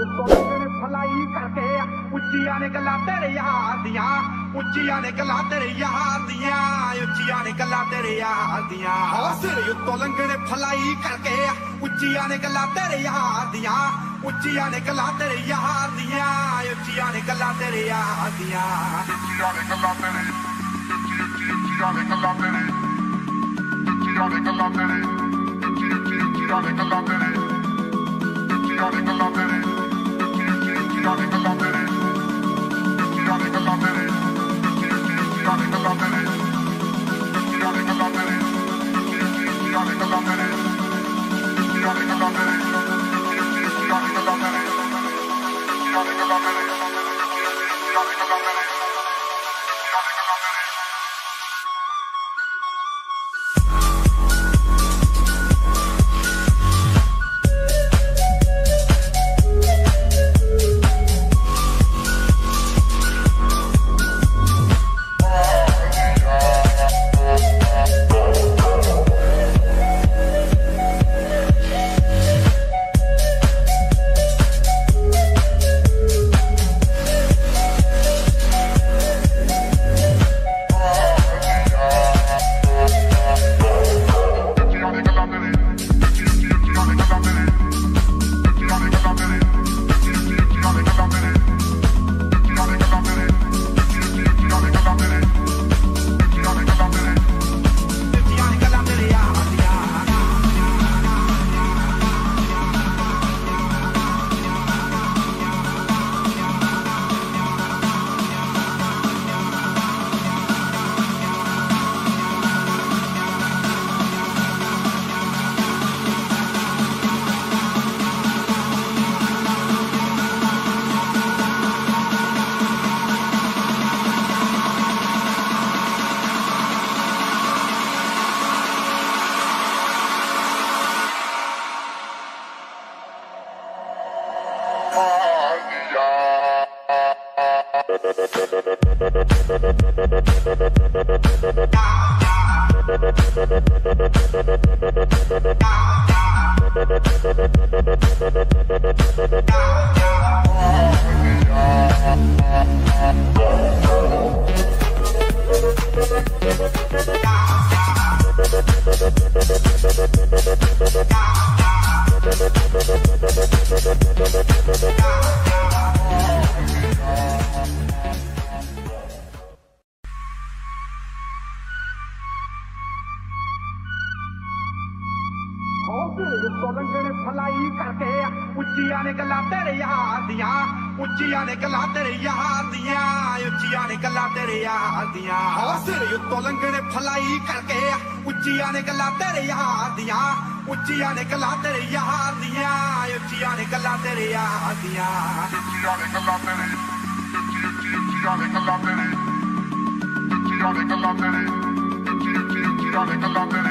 ਤੇਰੇ ਫਲਾਈ ਕਰਕੇ ਉੱਚੀਆਂ ਨੇ ਗੱਲਾਂ ਤੇਰੇ ਯਾਰ ਦੀਆਂ ਉੱਚੀਆਂ ਨੇ ਗੱਲਾਂ ਤੇਰੇ ਯਾਰ ਦੀਆਂ ਉੱਚੀਆਂ ਨੇ ਗੱਲਾਂ ਤੇਰੇ ਯਾਰ ਦੀਆਂ ਸਿਰ ਉੱਤੋਂ ਲੰਘਣੇ ਫਲਾਈ ਕਰਕੇ ਉੱਚੀਆਂ ਨੇ ਗੱਲਾਂ ਤੇਰੇ ਯਾਰ ਦੀਆਂ ਉੱਚੀਆਂ ਨੇ ਗੱਲਾਂ ਤੇਰੇ ਯਾਰ ਦੀਆਂ ਉੱਚੀਆਂ ਨੇ ਗੱਲਾਂ ਤੇਰੇ ਯਾਰ ਦੀਆਂ ਉੱਚੀਆਂ ਨੇ ਗੱਲਾਂ ਤੇਰੇ ਉੱਚੀਆਂ ਨੇ ਗੱਲਾਂ ਤੇਰੇ ਉੱਚੀਆਂ ਨੇ ਗੱਲਾਂ ਤੇਰੇ ਉੱਚੀਆਂ ਨੇ ਗੱਲਾਂ ਤੇਰੇ ਉੱਚੀਆਂ ਨੇ ਗੱਲਾਂ ਤੇਰੇ ਉੱਚੀਆਂ ਨੇ ਗੱਲਾਂ ਤੇਰੇ ਉੱਚੀਆਂ ਨੇ ਗੱਲਾਂ ਤੇਰੇ ਉੱਚੀਆਂ ਨੇ ਗੱਲਾਂ ਤੇਰੇ ਉੱਚੀਆਂ ਨੇ ਗੱਲਾਂ ਤੇਰੇ ਉੱਚੀਆਂ ਨੇ ਗੱਲਾਂ ਤੇਰੇ ਉੱਚੀਆਂ ਨੇ ਗੱਲਾਂ ਤੇਰੇ ਉੱਚੀਆਂ ਨੇ ਗੱਲਾਂ ਤੇਰੇ ਉੱਚੀਆਂ ਨੇ ਗੱਲਾਂ ਤੇਰੇ ਉੱਚੀਆਂ ਨੇ ਗੱਲਾਂ ਤੇਰੇ ਲੰਘਣੇ ਫਲਾਈ ਕਰਕੇ ਉੱਚੀਆਂ ਨੇ ਗੱਲਾਂ ਤੇਰੇ ਯਾਰ ਦੀਆਂ ਉੱਚੀਆਂ ਨੇ ਗੱਲਾਂ ਤੇਰੇ ਯਾਰ ਦੀਆਂ ਉੱਚੀਆਂ ਨੇ ਗੱਲਾਂ ਤੇਰੇ ਯਾਰ ਦੀਆਂ ਸਿਰ ਉੱਤੋਂ ਲੰਘਣੇ ਫਲਾਈ ਕਰਕੇ ਉੱਚੀਆਂ ਨੇ ਗੱਲਾਂ ਤੇਰੇ ਯਾਰ ਦੀਆਂ ਉੱਚੀਆਂ ਨੇ ਗੱਲਾਂ ਤੇਰੇ ਯਾਰ ਦੀਆਂ ਉੱਚੀਆਂ ਨੇ ਗੱਲਾਂ ਤੇਰੇ ਯਾਰ ਦੀਆਂ ਉੱਚੀਆਂ ਨੇ ਗੱਲਾਂ ਤੇਰੇ ਉੱਚੀਆਂ ਨੇ ਗੱਲਾਂ ਤੇਰੇ ਉੱਚੀਆਂ ਨੇ ਗੱਲਾਂ ਤੇਰੇ ਉੱਚੀਆਂ ਨੇ ਗੱਲਾਂ ਤੇਰੇ